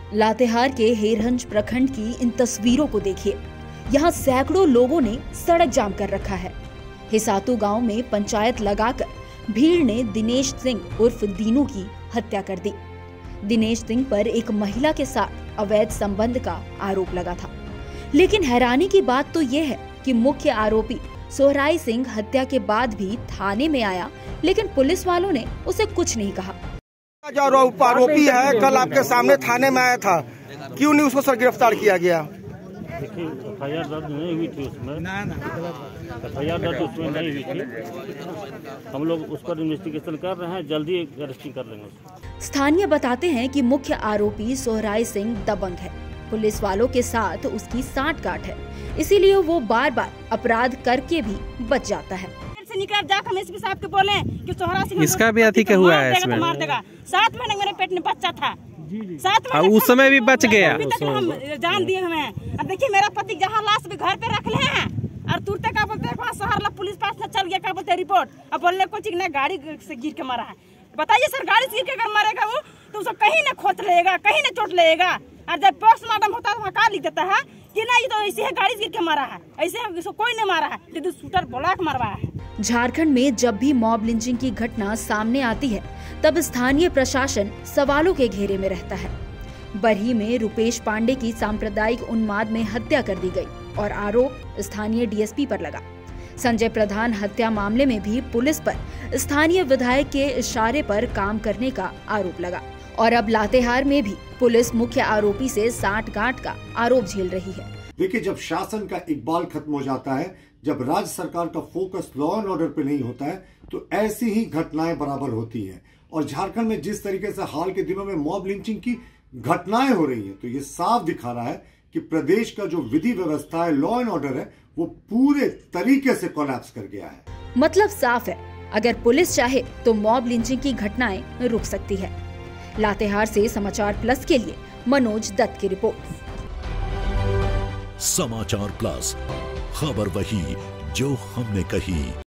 लातेहार के हेरहंज प्रखंड की इन तस्वीरों को देखिए। यहाँ सैकड़ों लोगों ने सड़क जाम कर रखा है। हिसातू गांव में पंचायत लगाकर भीड़ ने दिनेश सिंह उर्फ दीनू की हत्या कर दी। दिनेश सिंह पर एक महिला के साथ अवैध संबंध का आरोप लगा था, लेकिन हैरानी की बात तो ये है कि मुख्य आरोपी सोहराई सिंह हत्या के बाद भी थाने में आया, लेकिन पुलिस वालों ने उसे कुछ नहीं कहा। जो आरोपी है कल आपके सामने थाने में आया था, क्यों नहीं उसको सर गिरफ्तार किया गया? देखिए एफआईआर दर्ज नहीं हुई थी उसमें, एफआईआर दर्ज उसमें नहीं हुई थी। हम लोग उस पर इन्वेस्टिगेशन कर रहे हैं, जल्दी अरेस्टिंग कर लेंगे। स्थानीय बताते हैं कि मुख्य आरोपी सोहराई सिंह दबंग है। पुलिस वालों के साथ उसकी सांठ-गांठ है, इसीलिए वो बार बार अपराध करके भी बच जाता है। निकल जाकर हम एसपी साहब के बोले कि सोहरा सिंह इसका भी अति हुआ है इसमें। मार देगा। 7 महीने मेरे पेट में बच्चा था, 7 महीने उस समय भी बच गया। अभी तक हम जान दिए हमें। अब देखिए मेरा पति जहाँ लाश भी घर पे रख ले हैं और तुरते क्या बोलते हैं शहर पुलिस पास न चल गया, क्या बोलते हैं रिपोर्ट। अब बोलने को चिकना गाड़ी से गिर के मरा है। बताइए सर, गाड़ी से गिर के अगर मरेगा वो तो उसको कहीं न खोत लेगा, कहीं न चोट लेगा। और जब पोस्टमार्टम होता है वहाँ का लिख देता है कि नहीं तो ऐसे है गाड़ी गिर के मारा है, ऐसे इसको कोई नहीं मारा है, लेकिन शूटर बोला के मरवाया है। झारखंड में जब भी मॉब लिंचिंग की घटना सामने आती है तब स्थानीय प्रशासन सवालों के घेरे में रहता है। बरही में रुपेश पांडे की सांप्रदायिक उन्माद में हत्या कर दी गई और आरोप स्थानीय डीएसपी पर लगा। संजय प्रधान हत्या मामले में भी पुलिस पर स्थानीय विधायक के इशारे पर काम करने का आरोप लगा और अब लातेहार में भी पुलिस मुख्य आरोपी से सांठ-गांठ का आरोप झेल रही है। देखिए, जब शासन का इकबाल खत्म हो जाता है, जब राज्य सरकार का फोकस लॉ एंड ऑर्डर पे नहीं होता है, तो ऐसी ही घटनाएं बराबर होती हैं। और झारखंड में जिस तरीके से हाल के दिनों में मॉब लिंचिंग की घटनाएं हो रही हैं, तो ये साफ दिखा रहा है कि प्रदेश का जो विधि व्यवस्था है, लॉ एंड ऑर्डर है, वो पूरे तरीके से कोलैप्स कर गया है। मतलब साफ है, अगर पुलिस चाहे तो मॉब लिंचिंग की घटनाएं रुक सकती है। लातेहार से समाचार प्लस के लिए मनोज दत्त की रिपोर्ट। समाचार प्लस, खबर वही जो हमने कही।